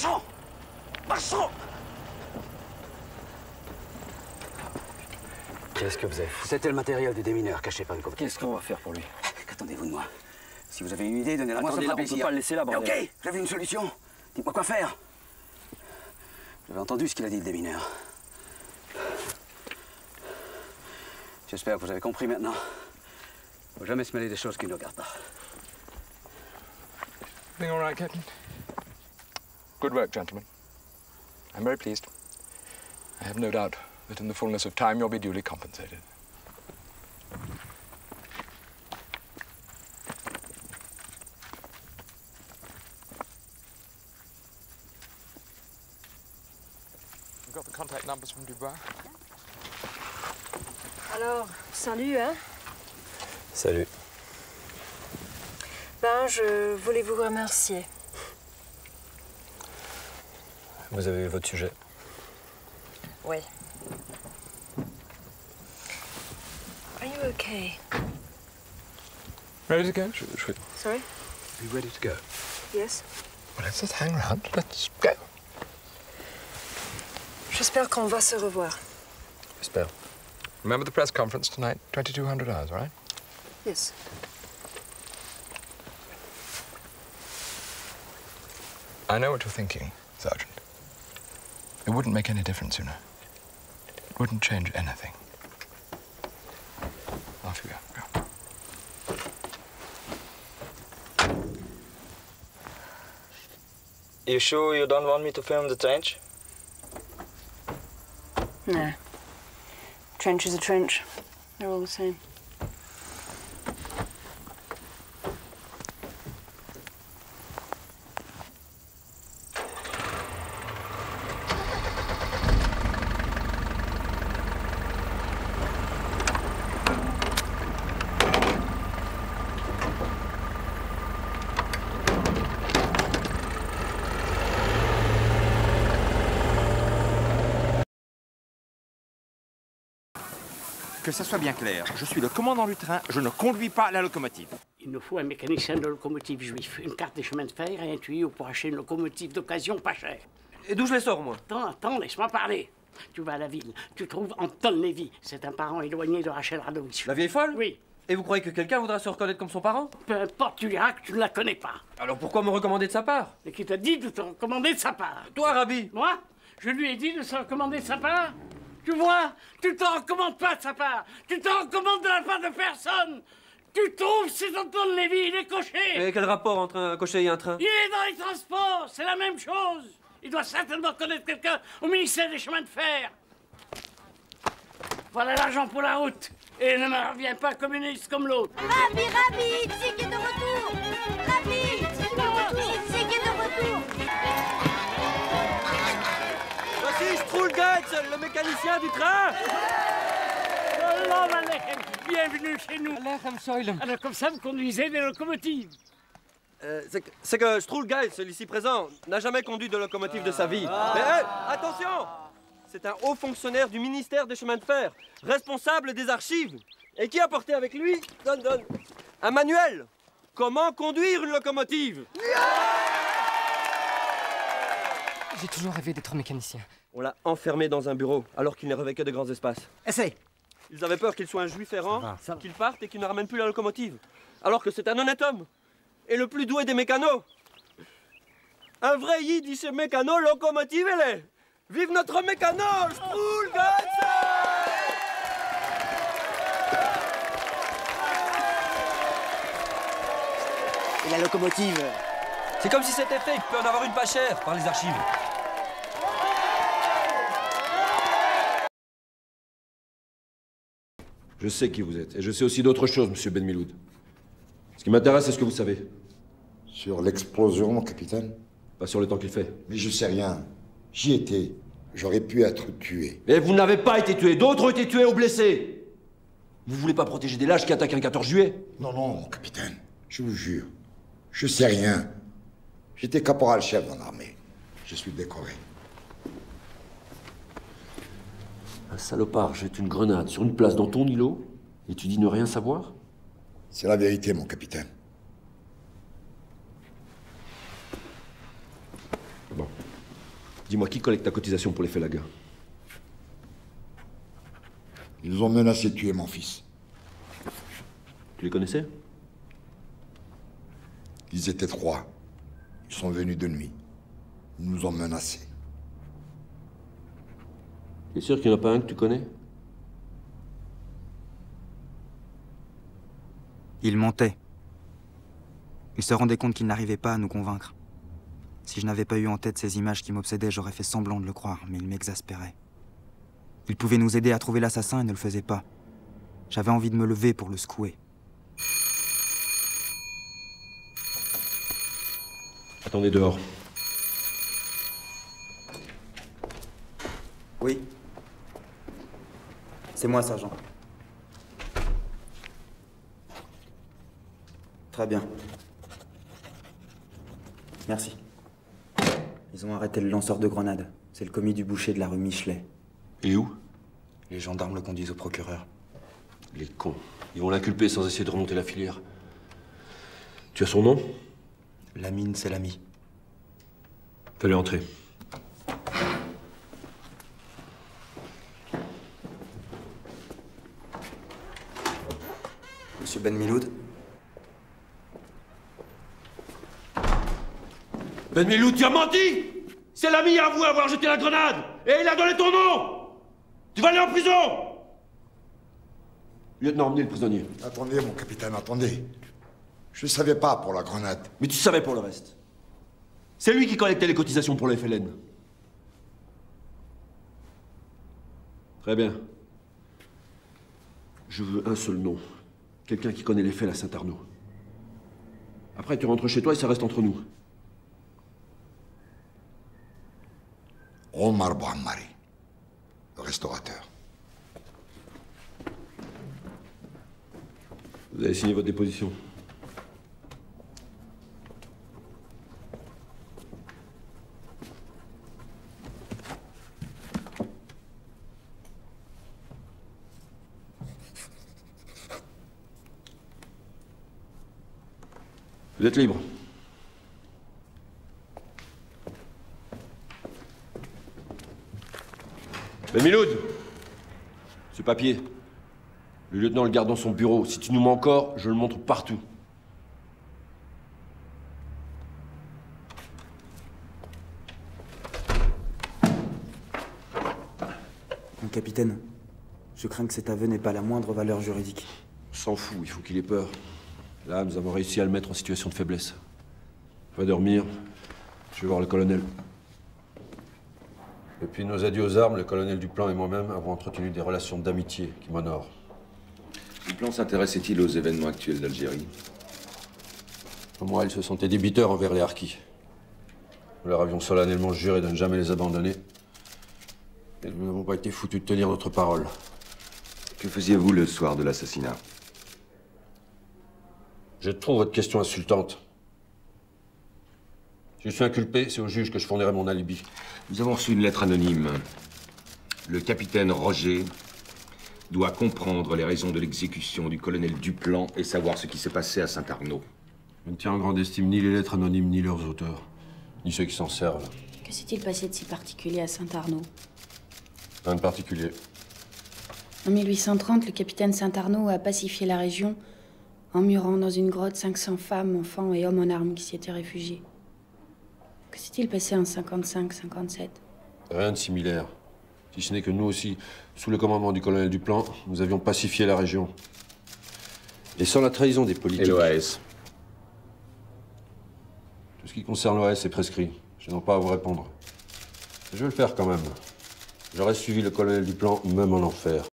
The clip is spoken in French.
Marchand! Marchand! Qu'est-ce que vous avez fait? C'était le matériel du démineur caché par une copie. Qu'est-ce qu'on va faire pour lui? Qu'attendez-vous de moi? Si vous avez une idée, donnez-la moi, ça me Attendez, fera là, on plaisir. peut pas le laisser là, bordel. Ok, j'avais une solution. Dites-moi quoi faire. Vous avez entendu ce qu'il a dit, le démineur. J'espère que vous avez compris maintenant. Il ne faut jamais se mêler des choses qui ne nous regardent pas. Everything all right, Captain? Good work, gentlemen. I'm very pleased. I have no doubt that in the fullness of time you'll be duly compensated. You've got the contact numbers from Dubois? Alors, salut, hein? Salut. Ben, je voulais vous remercier. Vous avez eu votre sujet? Oui. Are you okay? Ready to go? Sorry? Are you ready to go? Yes? Well, let's just hang around. Let's go. J'espère qu'on va se revoir. J'espère. Remember the press conference tonight? 2200 hours, right? Yes. I know what you're thinking, Sergeant. It wouldn't make any difference, you know. It wouldn't change anything. Off you go. You sure you don't want me to film the trench? No. Trench is a trench. They're all the same. Que ça soit bien clair, je suis le commandant du train, je ne conduis pas la locomotive. Il nous faut un mécanicien de locomotive juif, une carte des chemins de fer et un tuyau pour acheter une locomotive d'occasion pas chère. Et d'où je les sors, moi? Attends, laisse-moi parler. Tu vas à la ville, tu trouves Anton Lévy. C'est un parent éloigné de Rachel Radovich. La vieille folle? Oui. Et vous croyez que quelqu'un voudra se reconnaître comme son parent? Peu importe, tu diras que tu ne la connais pas. Alors pourquoi me recommander de sa part? Et qui t'a dit de te recommander de sa part? Toi, Rabbi! Moi? Je lui ai dit de se recommander de sa part? Tu vois, tu t'en recommandes pas de sa part. Tu t'en recommandes de la part de personne. Tu trouves c'est Anton Lévy, il est cocher. Et quel rapport entre un cocher et un train? Il est dans les transports, c'est la même chose. Il doit certainement connaître quelqu'un au ministère des chemins de fer. Voilà l'argent pour la route. Et ne me reviens pas communiste comme l'autre. Rabbi, Itzik est de retour. Rabbi, Itzik est de retour. Itzik est de retour. Voici Stroulgatz, le mécanicien du train. Shalom Aleichem, bienvenue chez nous. Alors comme ça, vous conduisez des locomotives. C'est que Stroulgatz, ici présent, n'a jamais conduit de locomotive de sa vie. Mais hey, attention! C'est un haut fonctionnaire du ministère des chemins de fer, responsable des archives, et qui a porté avec lui un manuel. Comment conduire une locomotive? J'ai toujours rêvé d'être mécanicien. On l'a enfermé dans un bureau, alors qu'il ne rêvait que de grands espaces. Essaye. Ils avaient peur qu'il soit un juif errant, qu'il parte et qu'il ne ramène plus la locomotive. Alors que c'est un honnête homme, et le plus doué des mécanos. Un vrai yiddish mécano locomotive, elle est. Vive notre mécano, Stroulgatz! Et la locomotive? C'est comme si c'était fait, il peut en avoir une pas chère par les archives. Je sais qui vous êtes, et je sais aussi d'autres choses, monsieur Ben Miloud. Ce qui m'intéresse, c'est ce que vous savez. Sur l'explosion, mon capitaine? Pas sur le temps qu'il fait. Mais je sais rien. J'y étais. J'aurais pu être tué. Mais vous n'avez pas été tué, d'autres ont été tués ou blessés. Vous voulez pas protéger des lâches qui attaquent un 14 juillet? Non, non, mon capitaine. Je vous jure. Je sais rien. J'étais caporal-chef dans l'armée. Je suis décoré. Un salopard jette une grenade sur une place dans ton îlot et tu dis ne rien savoir? C'est la vérité, mon capitaine. Bon. Dis-moi, qui collecte ta cotisation pour les Félaga? Ils ont menacé de tuer mon fils. Tu les connaissais? Ils étaient 3. Ils sont venus de nuit. Ils nous ont menacés. T'es sûr qu'il n'y en a pas un que tu connais? Il mentait. Il se rendait compte qu'il n'arrivait pas à nous convaincre. Si je n'avais pas eu en tête ces images qui m'obsédaient, j'aurais fait semblant de le croire, mais il m'exaspérait. Il pouvait nous aider à trouver l'assassin et ne le faisait pas. J'avais envie de me lever pour le secouer. Attendez dehors. Oui. C'est moi, sergent. Très bien. Merci. Ils ont arrêté le lanceur de grenades. C'est le commis du boucher de la rue Michelet. Et où? Les gendarmes le conduisent au procureur. Les cons. Ils vont l'inculper sans essayer de remonter la filière. Tu as son nom? Lamine, c'est l'ami. Fais-le entrer. Monsieur Ben Miloud? Ben Miloud, tu as menti! C'est l'ami à vous avoir jeté la grenade! Et il a donné ton nom! Tu vas aller en prison! Lieutenant, emmenez le prisonnier. Attendez, mon capitaine, attendez. Je ne savais pas pour la grenade. Mais tu savais pour le reste. C'est lui qui collectait les cotisations pour le FLN. Très bien. Je veux un seul nom. Quelqu'un qui connaît les faits à Saint-Arnaud. Après, tu rentres chez toi et ça reste entre nous. Omar Bouhammari, le restaurateur. Vous avez signé votre déposition. Vous êtes libre. Ben Miloud, ce papier, le lieutenant le garde dans son bureau. Si tu nous mens encore, je le montre partout. Mon capitaine, je crains que cet aveu n'ait pas la moindre valeur juridique. On s'en fout, il faut qu'il ait peur. Là, nous avons réussi à le mettre en situation de faiblesse. Va dormir. Je vais voir le colonel. Depuis nos adieux aux armes, le colonel Duplan et moi-même avons entretenu des relations d'amitié qui m'honorent. Duplan s'intéressait-il aux événements actuels d'Algérie? Pour moi, ils se sentaient débiteurs envers les harkis. Nous leur avions solennellement juré de ne jamais les abandonner. Et nous n'avons pas été foutus de tenir notre parole. Que faisiez-vous le soir de l'assassinat? Je trouve votre question insultante. Si je suis inculpé, c'est au juge que je fournirai mon alibi. Nous avons reçu une lettre anonyme. Le capitaine Roger doit comprendre les raisons de l'exécution du colonel Duplan et savoir ce qui s'est passé à Saint-Arnaud. Je ne tiens en grande estime ni les lettres anonymes, ni leurs auteurs, ni ceux qui s'en servent. Que s'est-il passé de si particulier à Saint-Arnaud? Rien de particulier. En 1830, le capitaine Saint-Arnaud a pacifié la région en murant dans une grotte 500 femmes, enfants et hommes en armes qui s'y étaient réfugiés. Que s'est-il passé en 55-57? Rien de similaire. Si ce n'est que nous aussi, sous le commandement du colonel Duplan, nous avions pacifié la région. Et sans la trahison des politiques... Et l'OAS? Tout ce qui concerne l'OAS est prescrit. Je n'ai pas à vous répondre. Je vais le faire quand même. J'aurais suivi le colonel Duplan, même en enfer.